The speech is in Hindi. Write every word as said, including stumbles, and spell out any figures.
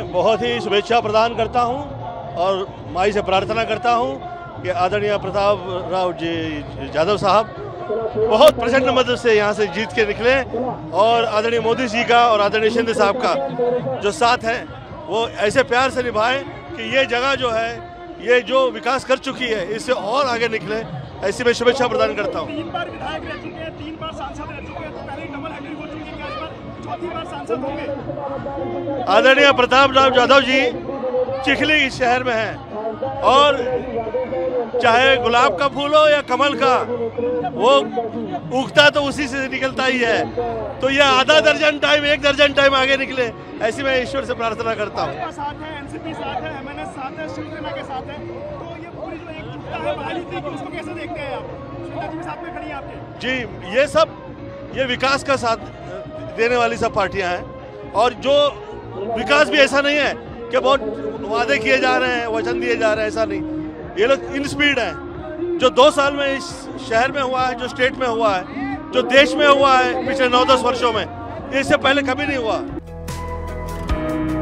बहुत ही शुभेच्छा प्रदान करता हूं और माई से प्रार्थना करता हूं कि आदरणीय प्रताप राव जी यादव साहब बहुत प्रचंड मदद से यहां से जीत के निकले और आदरणीय मोदी जी का और आदरणीय शिंदे साहब का जो साथ है वो ऐसे प्यार से निभाए कि ये जगह जो है ये जो विकास कर चुकी है इससे और आगे निकले, ऐसी मैं शुभेच्छा प्रदान करता हूँ। तीन बार विधायक रह चुके हैं, तीन बार सांसद रह चुके हैं, तो पहले डबल हैट्रिक हो चुकी है, क्या इस बार चौथी बार सांसद होंगे? आदरणीय प्रताप राव यादव जी चिखली शहर में हैं और चाहे गुलाब का फूल हो या कमल का, वो उगता तो उसी से निकलता ही है। तो ये आधा दर्जन टाइम एक दर्जन टाइम आगे निकले, ऐसी मैं ईश्वर से प्रार्थना करता हूँ। साथ है, एनसीपी साथ है, एमएनएस साथ है, शिवसेना के साथ है, तो ये पूरी जो एकजुटता है बहाली थी, उसको कैसे देखते हैं आप? शिवसेना जी भी साथ में खड़ी है आपके? जी, ये सब ये विकास का साथ देने वाली सब पार्टियां हैं और जो विकास भी ऐसा नहीं है कि बहुत वादे किए जा रहे हैं, वचन दिए जा रहे हैं, ऐसा नहीं। ये लोग इन स्पीड है, जो दो साल में इस शहर में हुआ है, जो स्टेट में हुआ है, जो देश में हुआ है पिछले नौ दस वर्षों में, इससे पहले कभी नहीं हुआ।